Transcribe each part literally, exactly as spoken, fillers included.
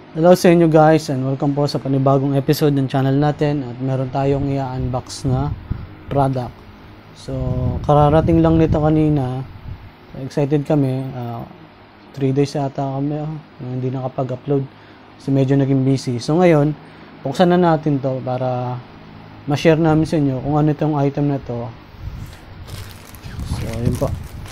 Hello sa inyo guys and welcome po sa panibagong episode ng channel natin at meron tayong i-unbox na product. So kararating lang nito kanina, excited kami, three uh, days yata kami uh, hindi nakapag-upload kasi medyo naging busy. So ngayon, buksan na natin to para ma-share namin sa inyo kung ano itong item na to. So yun po.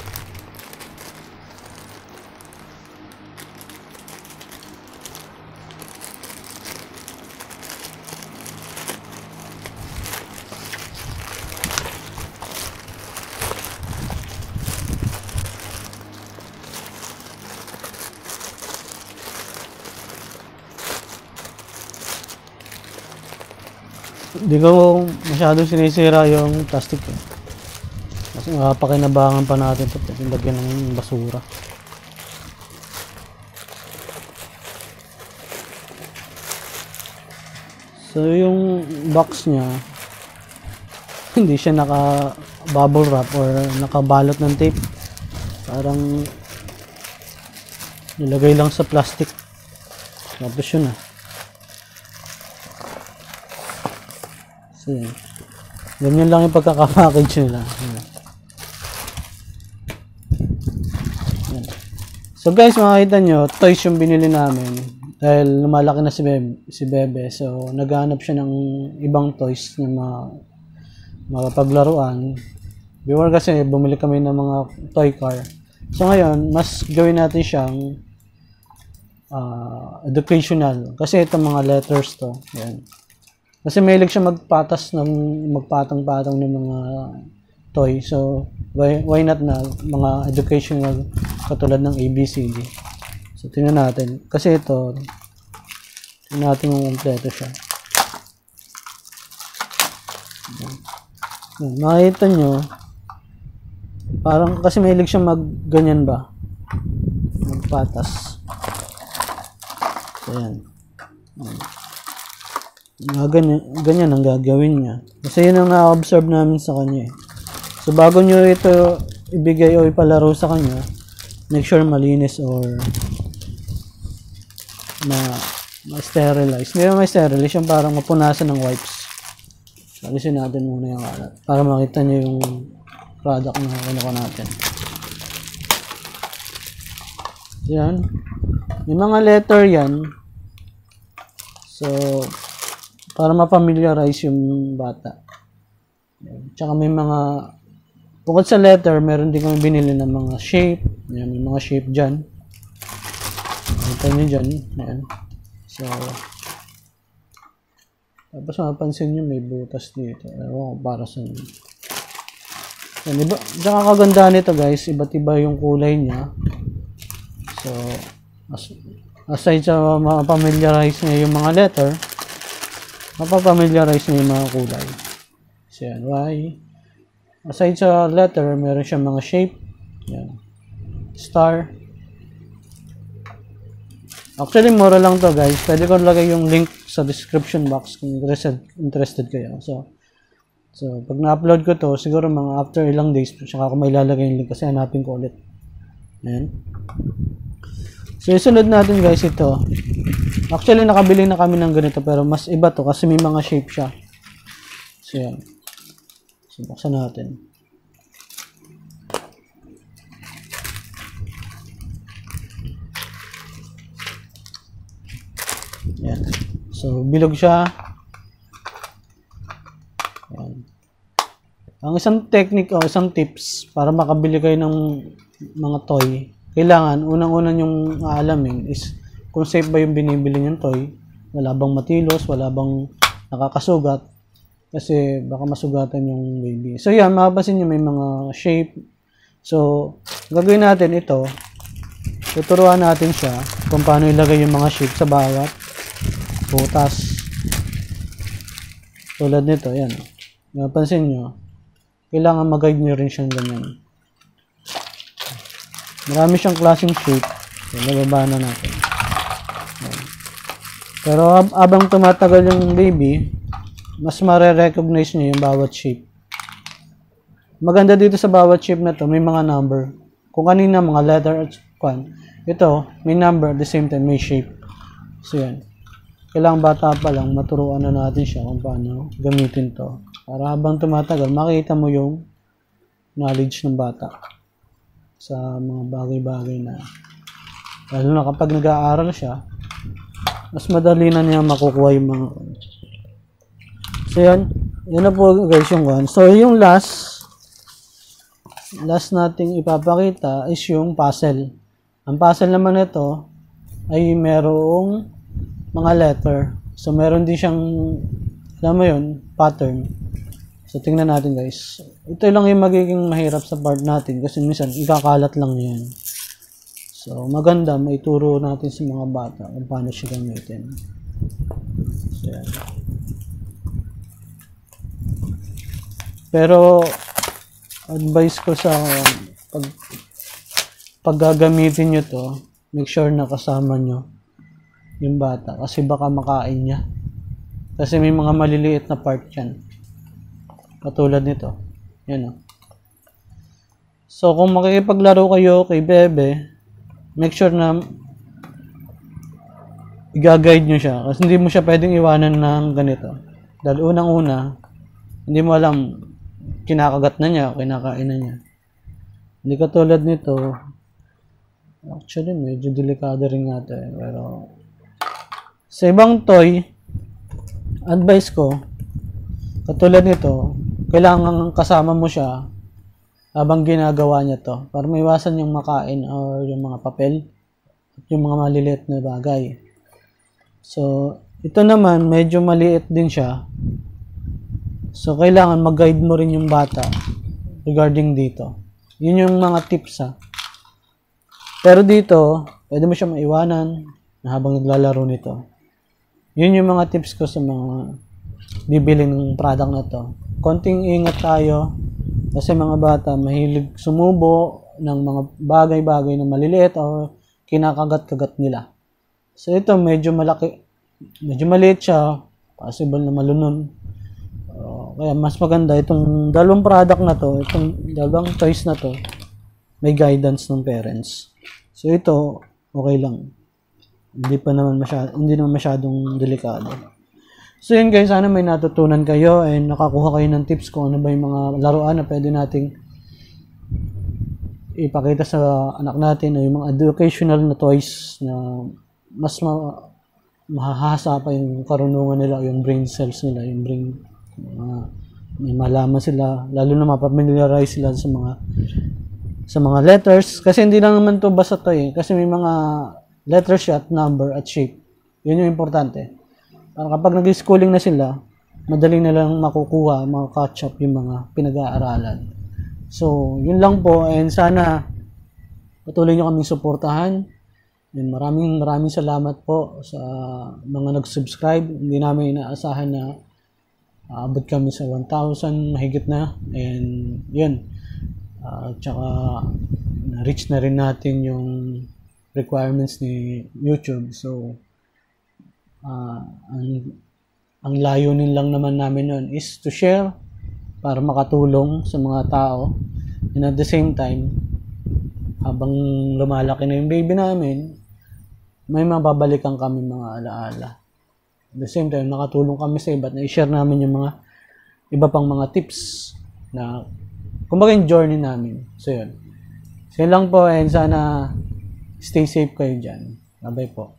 Hindi ko masyadong sinisira yung plastic eh. Kasi makapakinabangan pa natin ito kasi lagyan ng basura. So yung box niya hindi siya naka bubble wrap or nakabalot ng tape. Parang nilagay lang sa plastic. Tapos yun ah. So, ganyan lang yung pagkaka-package nila. So guys, makikita nyo, toys yung binili namin. Dahil lumalaki na si Bebe. Si Bebe. So, naghahanap siya ng ibang toys na mga, mga paglaruan. Before kasi, bumili kami ng mga toy car. So ngayon, mas gawin natin siyang uh, educational. Kasi itong mga letters to. Yan. Kasi mahilig siya magpatas ng magpatang-patang ng mga toy. So, why, why not na mga educational katulad ng A B C D. So, tingnan natin. Kasi ito, tingnan natin kung kompleto siya. Makikita nyo, parang kasi mahilig siya mag-ganyan ba? Magpatas. So, yan. Nga ganyan, ganyan ang gagawin niya. Kasi yun ang na-observe namin sa kanya eh. So bago nyo ito ibigay o ipalaro sa kanya, make sure malinis or na ma-sterilize. Hindi na ma-sterilize, yung parang mapunasan ng wipes. Alisin natin muna yung alat para makita nyo yung product na kinuha natin. Yan. May mga letter yan. So para ma-familiarize yung bata. Tsaka may mga, bukod sa letter, meron din kami binili ng mga shape. Ayan, may mga shape dyan. Ito nyo dyan. Ayan. So, tapos mapansin nyo may butas dito. Ewan ko para sa nyo. Ayan, iba, tsaka kaganda nito guys, iba't iba yung kulay niya. So, as, aside sa ma-familiarize nyo yung mga letter, mapapamiliarize na yung mga kulay. So yan, Y. Aside sa letter, meron siyang mga shape. Yan. Star. Actually, mura lang to guys. Pwede ko lagay yung link sa description box kung interested, interested kayo. So, so pag na-upload ko to, siguro mga after ilang days, saka ako may lalagay yung link kasi hanapin ko ulit. Yan. So, isunod natin guys ito. Actually, nakabili na kami ng ganito pero mas iba to kasi may mga shape siya. So, yan. So, buksan natin. Yan. So, bilog siya. Yan. Ang isang technique o isang tips para makabili kayo ng mga toy, kailangan, unang-unang yung aalamin is kung safe ba yung binibili niyong toy. Wala bang matilos, wala bang nakakasugat. Kasi baka masugatan yung baby. So yan, mapapansin nyo may mga shape. So, gagawin natin ito. Tuturuan natin siya kung paano ilagay yung mga shape sa bawat butas. Tulad nito, yan. Mapapansin nyo, kailangan mag-guide nyo rin siyang ganyan. Marami siyang klaseng shape. So, nababa na natin. Ayan. Pero ab abang tumatagal yung baby, mas mare-recognize niya yung bawat shape. Maganda dito sa bawat shape na to, may mga number. Kung kanina mga letter at kwan, ito, may number at the same time may shape. So yan. Kailangan bata pa lang, maturuan na natin siya kung paano gamitin to. Para habang tumatagal, makita mo yung knowledge ng bata sa mga bagay-bagay na, lalo na kapag nag-aaral siya, mas madali na niya makukuha yung mga. So yan, yan na po guys yung one. So yung last, last nating ipapakita is yung puzzle. Ang puzzle naman ito ay merong mga letter. So, meron din siyang, alam mo yun, pattern. So, tingnan natin guys. Ito lang yung magiging mahirap sa part natin kasi minsan, ikakalat lang yan. So, maganda, maituro natin sa mga bata kung paano siya gamitin. So, yan. Pero, advice ko sa pag, pag gagamitin nyo to, make sure na kasama nyo yung bata kasi baka makain niya. Kasi may mga maliliit na part yan. Katulad nito. Yan o. So, kung makikipaglaro kayo kay bebe, make sure na i-guide nyo siya. Kasi hindi mo siya pwedeng iwanan ng ganito. Dahil unang-una, hindi mo alam, kinakagat na niya, kinakain na niya. Hindi katulad nito. Actually, medyo delikado rin nga ito eh. Pero, sa ibang toy, advice ko, katulad nito, kailangan kasama mo siya habang ginagawa niya to para maiwasan yung makain or yung mga papel at yung mga maliliit na bagay. So, ito naman, medyo maliit din siya. So, kailangan mag-guide mo rin yung bata regarding dito. Yun yung mga tips ha. Pero dito, pwede mo siya maiwanan na habang naglalaro nito. Yun yung mga tips ko sa mga bibili ng product na to. Konting ingat tayo kasi mga bata mahilig sumubo ng mga bagay-bagay na maliliit o kinakagat-kagat nila. So ito medyo malaki, medyo maliit siya, possible na malunon. Uh, kaya mas maganda itong dalawang product na to, itong dalawang toys na to, may guidance ng parents. So ito, okay lang. Hindi pa naman masyado, hindi naman masyadong delikado. So yun guys, sana may natutunan kayo and nakakuha kayo ng tips kung ano ba yung mga laruan na pwede nating ipakita sa anak natin o yung mga educational na toys na mas ma mahahasa pa yung karunungan nila, yung brain cells nila, yung brain, uh, may malaman sila, lalo na mapamiliarize sila sa mga sa mga letters. Kasi hindi lang naman to basta to eh, kasi may mga letter shot, number, at shape. Yun yung importante. Para kapag nag-schooling na sila, madali na lang makukuha, makaka-catch up yung mga pinag-aaralan. So, yun lang po. And sana, patuloy nyo kaming suportahan. And maraming maraming salamat po sa mga nag-subscribe. Hindi namin inaasahan na aabot kami sa one thousand, mahigit na. And yun. Uh, tsaka, na-reach na rin natin yung requirements ni YouTube. So, uh, ang, ang layunin lang naman namin nun is to share para makatulong sa mga tao. And at the same time, habang lumalaki na yung baby namin, may mababalikan kami mga alaala. At the same time, nakatulong kami sa iba at na-share namin yung mga iba pang mga tips na kumbaga yung journey namin. So, yun. So, yun lang po and sana stay safe kayo dyan. Bye-bye po.